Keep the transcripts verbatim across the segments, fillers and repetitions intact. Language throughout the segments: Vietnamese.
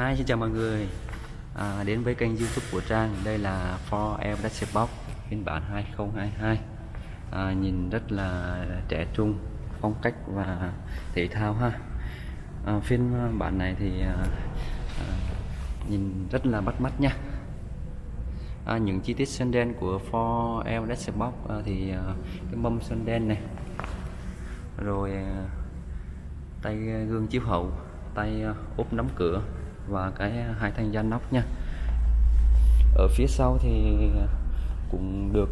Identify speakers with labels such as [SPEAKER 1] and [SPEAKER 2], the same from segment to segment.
[SPEAKER 1] Hi, xin chào mọi người à, đến với kênh YouTube của Trang. Đây là Ford Everest Box phiên bản hai không hai hai, à, nhìn rất là trẻ trung, phong cách và thể thao ha. À, phiên bản này thì à, à, nhìn rất là bắt mắt nha. À, những chi tiết sơn đen của Ford Everest Box à, thì à, cái mâm sơn đen này, rồi à, tay gương chiếu hậu, tay ốp nắm cửa và cái hai thanh gian nóc nha. Ở phía sau thì cũng được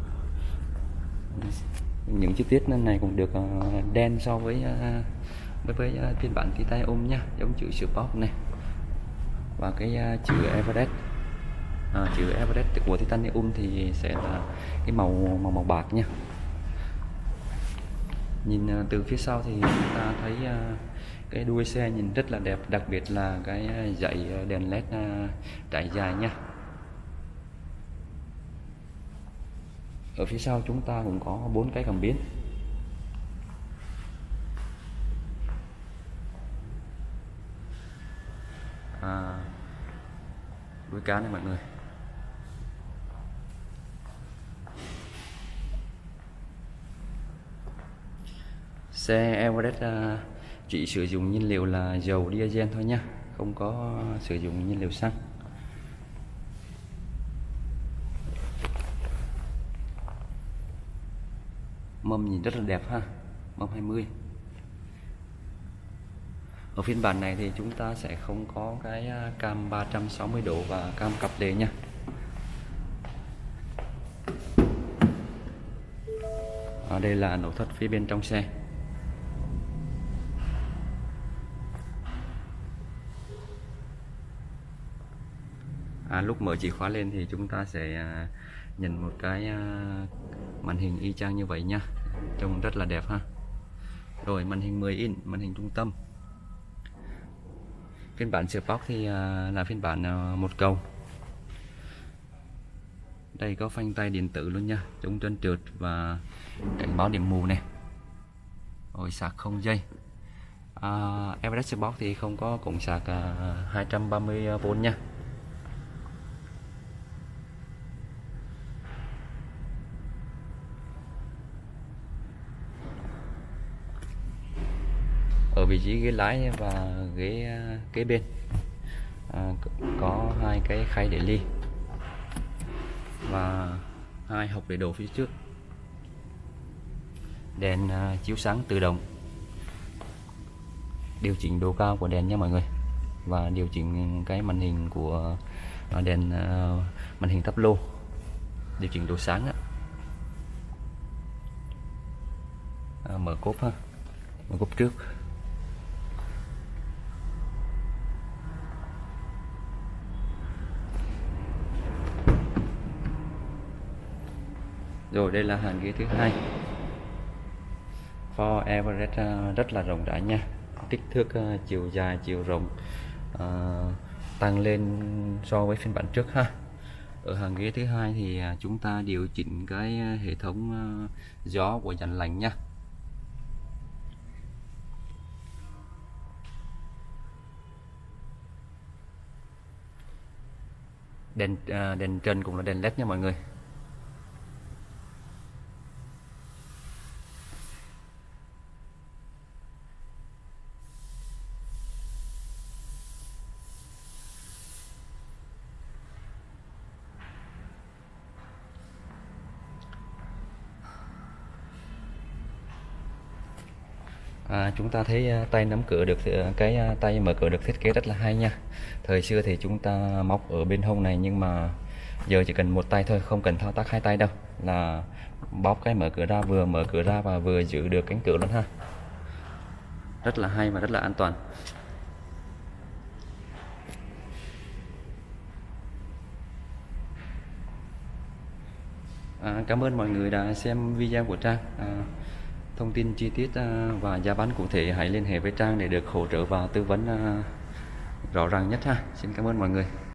[SPEAKER 1] những chi tiết này cũng được đen so với với, với phiên bản titanium nha, giống chữ Sport này và cái chữ Everest. À, chữ Everest của titanium thì sẽ là cái màu màu màu bạc nha. Nhìn từ phía sau thì chúng ta thấy cái đuôi xe nhìn rất là đẹp, đặc biệt là cái dãy đèn led trải dài nha. Ở phía sau chúng ta cũng có bốn cái cảm biến. À, đuôi cá này mọi người. Xe Everest uh, chỉ sử dụng nhiên liệu là dầu diesel thôi nha, không có sử dụng nhiên liệu xăng. Mâm nhìn rất là đẹp ha, mâm hai mươi. Ở phiên bản này thì chúng ta sẽ không có cái cam ba trăm sáu mươi độ và cam cặp đề nha. Ở đây là nội thất phía bên trong xe. À, lúc mở chìa khóa lên thì chúng ta sẽ à, nhìn một cái à, màn hình y chang như vậy nha, trông rất là đẹp ha. Rồi màn hình mười inch, màn hình trung tâm. Phiên bản Sport thì à, là phiên bản à, một cầu. Đây có phanh tay điện tử luôn nha, chống trơn trượt và cảnh báo điểm mù này. Rồi sạc không dây. à, Everest Sport thì không có cổng sạc à, hai trăm ba mươi vôn nha. Ở vị trí ghế lái và ghế kế bên à, có hai cái khay để ly và hai hộc để đồ phía trước. Đèn à, chiếu sáng tự động, điều chỉnh độ cao của đèn nha mọi người, và điều chỉnh cái màn hình của à, đèn à, màn hình táp lô, điều chỉnh độ sáng á. À, mở cốp ha, mở cốp trước. Rồi đây là hàng ghế thứ hai. Ford Everest rất là rộng rãi nha, kích thước chiều dài chiều rộng à, tăng lên so với phiên bản trước ha. Ở hàng ghế thứ hai thì chúng ta điều chỉnh cái hệ thống gió của dàn lạnh nha. Đèn à, đèn trần cũng là đèn led nha mọi người. À, chúng ta thấy tay nắm cửa được, cái tay mở cửa được thiết kế rất là hay nha. Thời xưa thì chúng ta móc ở bên hông này, nhưng mà giờ chỉ cần một tay thôi, không cần thao tác hai tay đâu, là bóp cái mở cửa ra, vừa mở cửa ra và vừa giữ được cánh cửa luôn ha. Rất là hay và rất là an toàn. À, cảm ơn mọi người đã xem video của Trang. À, thông tin chi tiết và giá bán cụ thể hãy liên hệ với Trang để được hỗ trợ và tư vấn rõ ràng nhất ha. Xin cảm ơn mọi người.